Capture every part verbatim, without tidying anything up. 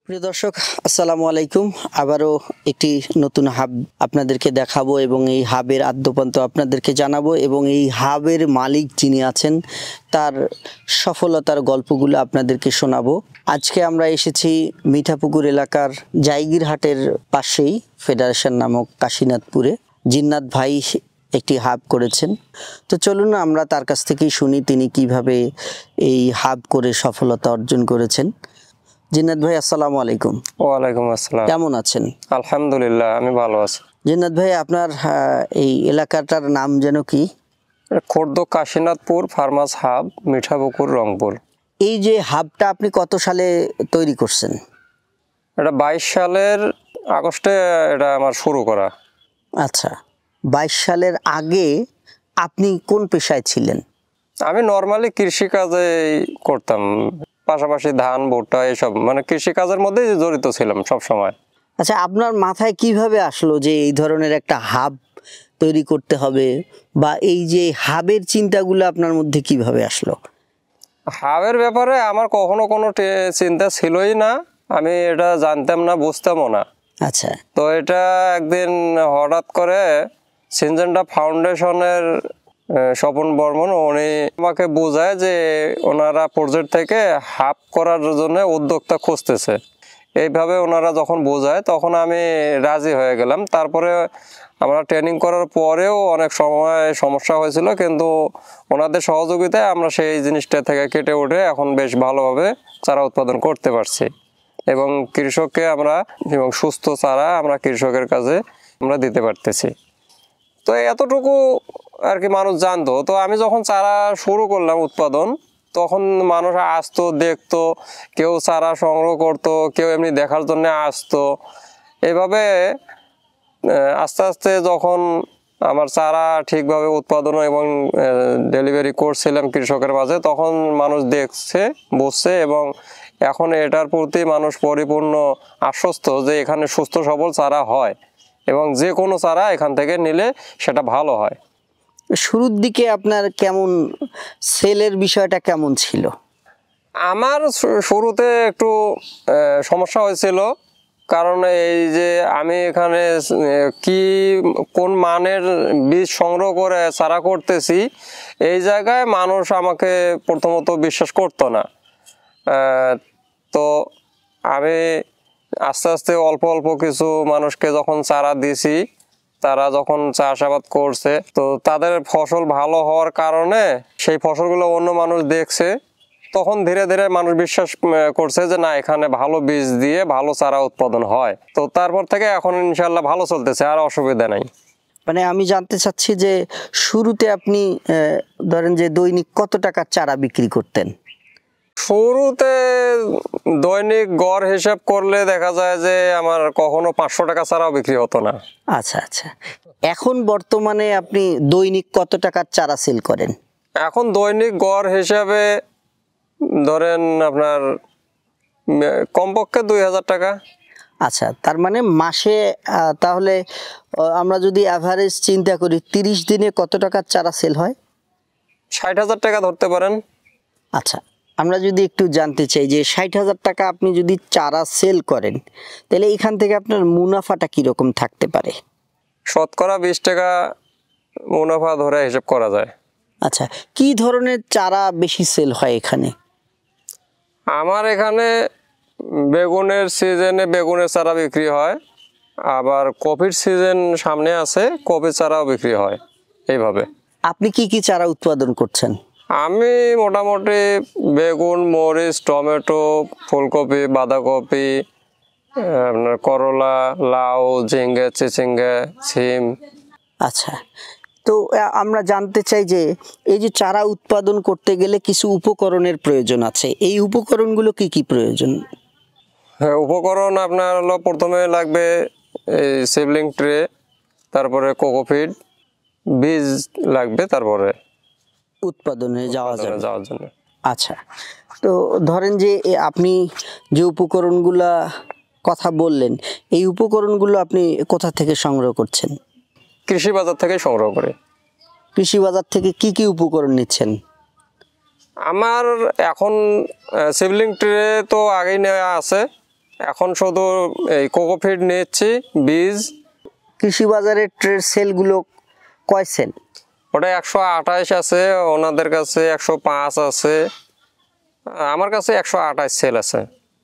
প্রিয় দর্শক, আসসালামু আলাইকুম। আবারও একটি নতুন হাব আপনাদেরকে দেখাবো এবং এই হাবের আদ্যপান্ত আপনাদেরকে জানাবো এবং এই হাবের মালিক যিনি আছেন তার সফলতার গল্পগুলো আপনাদেরকে শোনাবো। আজকে আমরা এসেছি মিঠাপুকুর এলাকার জায়গিরহাটের পাশেই ফেডারেশন নামক কাশীনাথপুরে। জিন্নাত ভাই একটি হাব করেছেন, তো চলুন আমরা তার কাছ থেকেই শুনি তিনি কিভাবে এই হাব করে সফলতা অর্জন করেছেন। জিন্নাত ভাই, আসসালামু আলাইকুম। ওয়ালাইকুম আসসালাম। কেমন আছেন? আলহামদুলিল্লাহ, আমি ভালো আছি। জিন্নাত ভাই, আপনার এই এলাকাটার নাম যেন কি? Khord Kashinathpur farmers hub, Mithapukur, Rangpur. এই যে হাবটা আপনি কত সালে তৈরি করছেন? এটা বাইশ সালের আগস্টে এটা আমার শুরু করা। আচ্ছা, বাইশ সালের আগে আপনি কোন পেশায় ছিলেন? আমি নর্মালি কৃষিকাজে করতাম, পাশাপাশি ধান ভুট্টা এসব, মানে কৃষিকাজের মধ্যেই জড়িত ছিলাম সব সময়। আচ্ছা, আপনার মাথায় কিভাবে আসলো যে এই ধরনের একটা হাব তৈরি করতে হবে, বা এই যে হাবের চিন্তাগুলো আপনার মধ্যে কিভাবে আসলো? হাবের ব্যাপারে আমার কখনো কোনো চিন্তা ছিলই না, আমি এটা জানতাম না, বুঝতামও না। আচ্ছা, তো এটা একদিন হঠাৎ করে সিনজেন্টা ফাউন্ডেশনের স্বপন বর্মন উনি আমাকে বোঝায় যে ওনারা প্রজেক্ট থেকে হাব করার জন্য উদ্যোক্তা খুঁজতেছে। এইভাবে ওনারা যখন বোঝায় তখন আমি রাজি হয়ে গেলাম। তারপরে আমরা ট্রেনিং করার পরেও অনেক সময় সমস্যা হয়েছিল, কিন্তু ওনাদের সহযোগিতায় আমরা সেই জিনিসটা থেকে কেটে উঠে এখন বেশ ভালোভাবে চারা উৎপাদন করতে পারছি এবং কৃষককে আমরা এবং সুস্থ চারা আমরা কৃষকের কাছে আমরা দিতে পারতেছি। তো এতটুকু আর কি মানুষ জানতো। তো আমি যখন চারা শুরু করলাম উৎপাদন, তখন মানুষ আসতো, দেখতো, কেউ চারা সংগ্রহ করতো, কেউ এমনি দেখার জন্য আসতো। এভাবে আস্তে আস্তে যখন আমার চারা ঠিকভাবে উৎপাদন এবং ডেলিভারি করছিলাম কৃষকের মাঝে, তখন মানুষ দেখছে, বুঝছে এবং এখন এটার প্রতি মানুষ পরিপূর্ণ আশ্বস্ত যে এখানে সুস্থ সবল চারা হয় এবং যে কোনো চারা এখান থেকে নিলে সেটা ভালো হয়। শুরুর দিকে আপনার কেমন সেলের বিষয়টা কেমন ছিল? আমার শুরুতে একটু সমস্যা হয়েছিল, কারণ এই যে আমি এখানে কি কোন মানের বীজ সংগ্রহ করে চারা করতেছি, এই জায়গায় মানুষ আমাকে প্রথমত বিশ্বাস করতো না। তো আমি আস্তে আস্তে অল্প অল্প কিছু মানুষকে যখন চারা দিছি, তারা যখন চাষাবাদ করছে, তো তাদের ফসল ভালো হওয়ার কারণে সেই ফসলগুলো অন্য মানুষ দেখছে, তখন ধীরে ধীরে মানুষ বিশ্বাস করছে যে না, এখানে ভালো বীজ দিয়ে ভালো চারা উৎপাদন হয়। তো তারপর থেকে এখন ইনশাল্লাহ ভালো চলতেছে, আর অসুবিধা নাই। মানে আমি জানতে চাচ্ছি যে শুরুতে আপনি ধরেন যে দৈনিক কত টাকার চারা বিক্রি করতেন? শুরুতে দৈনিক গড় হিসাব করলে দেখা যায় যে আমার কখনো পাঁচশো টাকা চারাও বিক্রি হতো না। আচ্ছা আচ্ছা, এখন বর্তমানে আপনি দৈনিক কত টাকার চারা সেল করেন? এখন দৈনিক গড় হিসাবে ধরেন আপনার কমপক্ষে দুই হাজার টাকা। আচ্ছা, তার মানে মাসে তাহলে আমরা যদি অ্যাভারেজ চিন্তা করি, তিরিশ দিনে কত টাকার চারা সেল হয়? ষাট হাজার টাকা ধরতে পারেন। আচ্ছা, আমরা যদি একটু জানতে চাই যে ষাট হাজার টাকা আপনি যদি চারা সেল করেন, তাহলে এখান থেকে আপনার মুনাফাটা কীরকম থাকতে পারে? শতকরা বিশ টাকা মুনাফা ধরে হিসাব করা যায়। আচ্ছা, কি ধরনের চারা বেশি সেল হয় এখানে? আমার এখানে বেগুনের সিজনে বেগুনের চারা বিক্রি হয়, আবার কপির সিজন সামনে আছে, কপির চারাও বিক্রি হয়। এইভাবে। আপনি কি কি চারা উৎপাদন করছেন? আমি মোটামুটি বেগুন, মরিচ, টমেটো, ফুলকপি, বাঁধাকপি, আপনার করলা, লাউ, ঝিঙ্গে, চিচিঙ্গে, সিম। আচ্ছা, তো আমরা জানতে চাই যে এই যে চারা উৎপাদন করতে গেলে কিছু উপকরণের প্রয়োজন আছে, এই উপকরণগুলো কি কি প্রয়োজন? হ্যাঁ, উপকরণ আপনার হলো প্রথমে লাগবে এই সিবলিং ট্রে, তারপরে কোকোপিট, বীজ লাগবে, তারপরে উৎপাদনে যাওয়া যাবে যাওয়ার জন্য। আচ্ছা, তো ধরেন যে আপনি যে উপকরণগুলা কথা বললেন, এই উপকরণগুলো আপনি কোথা থেকে সংগ্রহ করছেন? কৃষি বাজার থেকে সংগ্রহ করে। কৃষি বাজার থেকে কি কি উপকরণ নিচ্ছেন? আমার এখন সিবলিং ট্রে তো আগেই নেওয়া আছে, এখন শুধু এই কোকোফিট নিচ্ছি, বীজ। কৃষি বাজারের ট্রেড সেলগুলো কয় সেল? ওটা একশো আঠাশ আছে, ওনাদের কাছে একশো পাঁচ আছে, আমার কাছে একশো আঠাশ সেল আছে।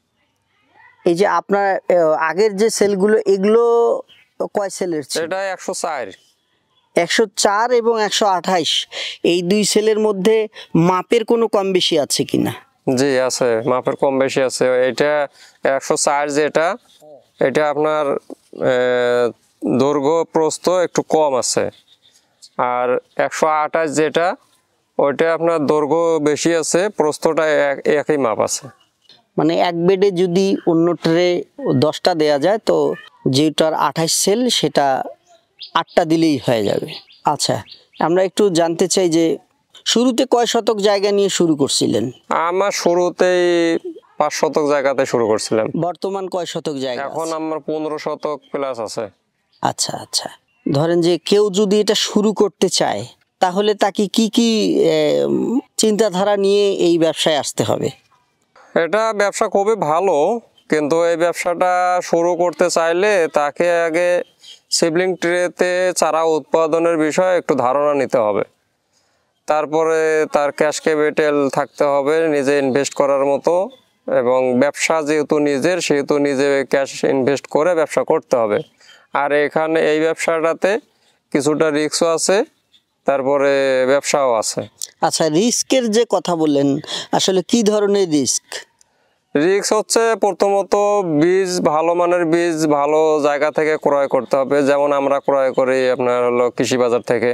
এই যে আপনার আহ, আগের যে সেলগুলো, এগুলো কয় সেলের ছিল? এটা একশো চার। একশো চার এবং একশো আঠাইশ, এই দুই সেলের মধ্যে মাপের কোনো কম বেশি আছে কিনা? জি আছে, মাপের কম বেশি আছে। এটা একশো চার যেটা, এটা আপনার আহ, দৈর্ঘ্য প্রস্থ একটু কম আছে। আর একশো আঠাশ যেটা, ওইটা আপনার দৈর্ঘ্য বেশি আছে, প্রস্থটা এক- একই মাপ আছে। মানে এক বেডে যদি অন্য ট্রে দশটা দেয়া যায়, তো যেটার আঠাশ সেল সেটা আটটা দিলেই হয়ে যাবে। আচ্ছা, আমরা একটু জানতে চাই যে শুরুতে কয় শতক জায়গা নিয়ে শুরু করছিলেন? আমার শুরুতেই পাঁচ শতক জায়গাতে শুরু করছিলাম। বর্তমান কয় শতক জায়গা এখন আছে? আমার পনেরো শতক প্লাস আছে। আচ্ছা আচ্ছা, ধরেন যে কেউ যদি এটা শুরু করতে চায়, তাহলে তাকে কি কি আহ, চিন্তাধারা নিয়ে এই ব্যবসায় আসতে হবে? এটা ব্যবসা খুবই ভালো, কিন্তু এই ব্যবসাটা শুরু করতে চাইলে তাকে আগে সিবলিং ট্রেতে চারা উৎপাদনের বিষয়ে একটু ধারণা নিতে হবে। তারপরে তার ক্যাশ ক্যাপিটাল থাকতে হবে নিজে ইনভেস্ট করার মতো, এবং ব্যবসা যেহেতু নিজের, সেহেতু নিজে ক্যাশ ইনভেস্ট করে ব্যবসা করতে হবে। আর এখানে এই ব্যবসাটাতে কিছুটা রিস্কও আছে, তারপরে ব্যবসাও আছে। আচ্ছা, রিস্কের যে কথা বললেন, আসলে কি ধরনের রিস্ক? রিস্ক হচ্ছে প্রথমত বীজ, ভালো মানের বীজ ভালো জায়গা থেকে ক্রয় করতে হবে। যেমন আমরা ক্রয় করি আপনার হলো কৃষি বাজার থেকে।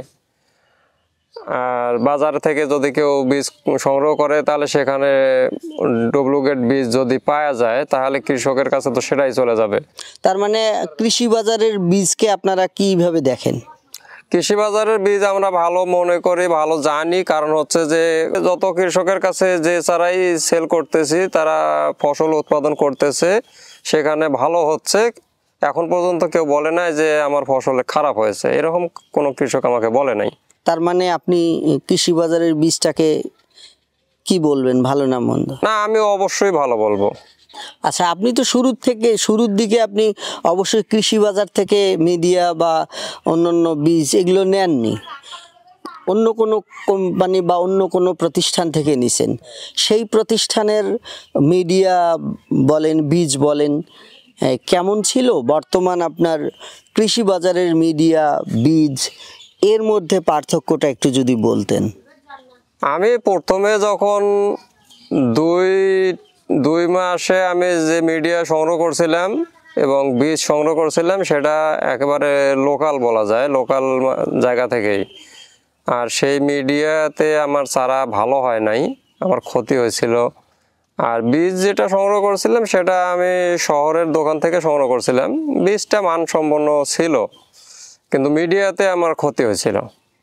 আর বাজার থেকে যদি কেউ বীজ সংগ্রহ করে, তাহলে সেখানে ডুপ্লিকেট বীজ যদি পাওয়া যায়, তাহলে কৃষকের কাছে তো সেটাই চলে যাবে। তার মানে কৃষি বাজারের বীজকে আপনারা কিভাবে দেখেন? কৃষি বাজারের বীজ আমরা ভালো মনে করি, ভালো জানি। কারণ হচ্ছে যে যত কৃষকের কাছে যে চারাই সেল করতেছি, তারা ফসল উৎপাদন করতেছে, সেখানে ভালো হচ্ছে। এখন পর্যন্ত কেউ বলে নাই যে আমার ফসল খারাপ হয়েছে, এরকম কোনো কৃষক আমাকে বলে নাই। তার মানে আপনি কৃষি বাজারের বীজটাকে কি বলবেন, ভালো না মন্দ? না, আমি অবশ্যই ভালো বলবো। আচ্ছা, আপনি তো শুরুর থেকে শুরুর দিকে আপনি অবশ্যই কৃষি বাজার থেকে মিডিয়া বা অন্যান্য বীজ এগুলো নেননি, অন্য কোনো কোম্পানি বা অন্য কোনো প্রতিষ্ঠান থেকে নিছেন। সেই প্রতিষ্ঠানের মিডিয়া বলেন, বীজ বলেন, হ্যাঁ, কেমন ছিল? বর্তমান আপনার কৃষি বাজারের মিডিয়া, বীজ, এর মধ্যে পার্থক্যটা একটু যদি বলতেন। আমি প্রথমে যখন দুই দুই মাসে আমি যে মিডিয়া সংগ্রহ করছিলাম এবং বীজ সংগ্রহ করছিলাম, সেটা একেবারে লোকাল বলা যায়, লোকাল জায়গা থেকেই। আর সেই মিডিয়াতে আমার চারা ভালো হয় নাই, আমার ক্ষতি হয়েছিল। আর বীজ যেটা সংগ্রহ করছিলাম, সেটা আমি শহরের দোকান থেকে সংগ্রহ করছিলাম, বীজটা মানসম্পন্ন ছিল, কিন্তু মিডিয়াতে আমার ক্ষতি হয়েছিল।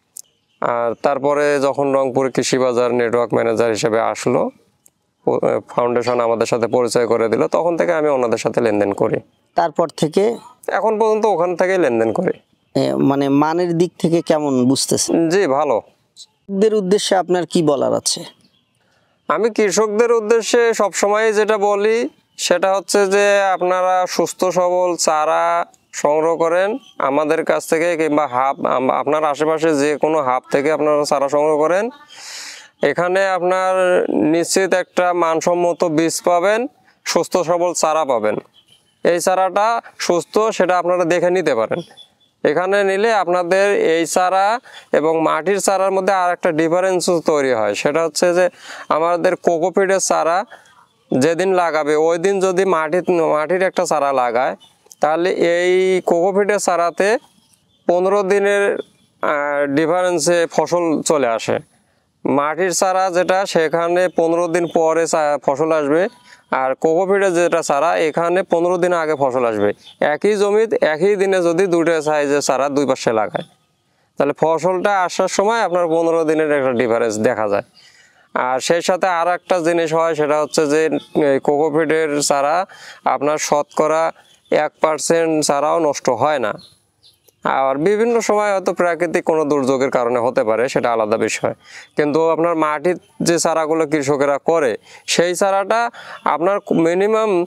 আর তারপরে যখন রংপুর কৃষি বাজার নেটওয়ার্ক ম্যানেজার হিসেবে আসলো, ফাউন্ডেশন আমাদের সাথে পরিচয় করে দিল, তখন থেকে আমি ওনাদের সাথে লেনদেন করি। তারপর থেকে এখন পর্যন্ত ওখান থেকেই লেনদেন করি। এ, মানে মানের দিক থেকে কেমন বুঝতেছেন? জি ভালো। দের উদ্দেশ্যে আপনার কি বলার আছে? আমি কৃষকদের উদ্দেশ্যে সবসময় যেটা বলি, সেটা হচ্ছে যে আপনারা সুস্থ সবল চারা সংগ্রহ করেন আমাদের কাছ থেকে, কিংবা হাব আপনার আশেপাশে যে কোনো হাব থেকে আপনারা চারা সংগ্রহ করেন। এখানে আপনার নিশ্চিত একটা মানসম্মত বীজ পাবেন, সুস্থ সবল চারা পাবেন। এই চারাটা সুস্থ, সেটা আপনারা দেখে নিতে পারেন। এখানে নিলে আপনাদের এই চারা এবং মাটির চারার মধ্যে আর একটা ডিফারেন্স তৈরি হয়। সেটা হচ্ছে যে আমাদের কোকোপিটের চারা যেদিন লাগাবে, ওই দিন যদি মাটির মাটির একটা চারা লাগায়, তাহলে এই কোকোপিটের চারাতে পনেরো দিনের ডিফারেন্সে ফসল চলে আসে। মাটির চারা যেটা, সেখানে পনেরো দিন পরে ফসল আসবে, আর কোকোপিটের যেটা চারা, এখানে পনেরো দিন আগে ফসল আসবে। একই জমিতে একই দিনে যদি দুটো সাইজের চারা দুই পাশে লাগায়, তাহলে ফসলটা আসার সময় আপনার পনেরো দিনের একটা ডিফারেন্স দেখা যায়। আর সেই সাথে আর একটা জিনিস হয়, সেটা হচ্ছে যে কোকোপিটের চারা আপনার শতকরা এক পার্সেন্ট চারাও নষ্ট হয় না। আর বিভিন্ন সময় হয়তো প্রাকৃতিক কোনো দুর্যোগের কারণে হতে পারে, সেটা আলাদা বিষয়। কিন্তু আপনার মাটির যে চারাগুলো কৃষকেরা করে, সেই চারাটা আপনার মিনিমাম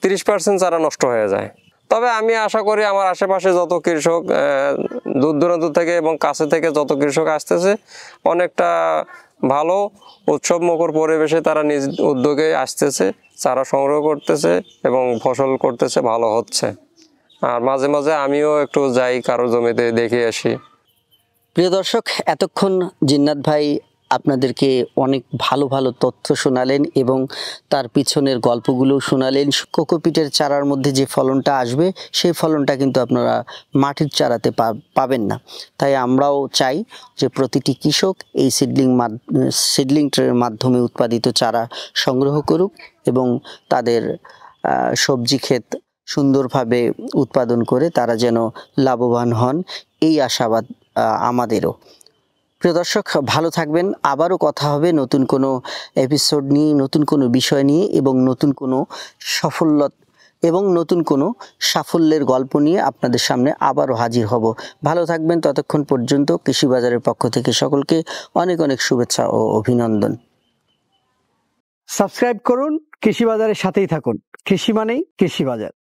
তিরিশ পার্সেন্ট চারা নষ্ট হয়ে যায়। তবে আমি আশা করি আমার আশেপাশে যত কৃষক দূর দূরান্ত থেকে এবং কাছে থেকে যত কৃষক আসতেছে অনেকটা ভালো উৎসব মুখর পরিবেশে তারা নিজ উদ্যোগে আসতেছে, চারা সংগ্রহ করতেছে এবং ফসল করতেছে, ভালো হচ্ছে। আর মাঝে মাঝে আমিও একটু যাই কারো জমিতে দেখে আসি। প্রিয় দর্শক, এতক্ষণ জিন্নাত ভাই আপনাদেরকে অনেক ভালো ভালো তথ্য শোনালেন এবং তার পিছনের গল্পগুলো শোনালেন। কোকোপিটের চারার মধ্যে যে ফলনটা আসবে সেই ফলনটা কিন্তু আপনারা মাটির চারাতে পাবেন না। তাই আমরাও চাই যে প্রতিটি কৃষক এই সিডলিং সিডলিং ট্রের মাধ্যমে উৎপাদিত চারা সংগ্রহ করুক এবং তাদের সবজি ক্ষেত সুন্দরভাবে উৎপাদন করে তারা যেন লাভবান হন, এই আশাবাদ আমাদেরও। প্রিয় দর্শক, ভালো থাকবেন। আবারও কথা হবে নতুন কোনো এপিসোড নিয়ে, নতুন কোনো বিষয় নিয়ে এবং নতুন কোনো সাফল্য এবং নতুন কোনো সাফল্যের গল্প নিয়ে আপনাদের সামনে আবারও হাজির হব। ভালো থাকবেন। ততক্ষণ পর্যন্ত কৃষি বাজারের পক্ষ থেকে সকলকে অনেক অনেক শুভেচ্ছা ও অভিনন্দন। সাবস্ক্রাইব করুন, কৃষি বাজারের সাথেই থাকুন। কৃষি মানেই কৃষি বাজার।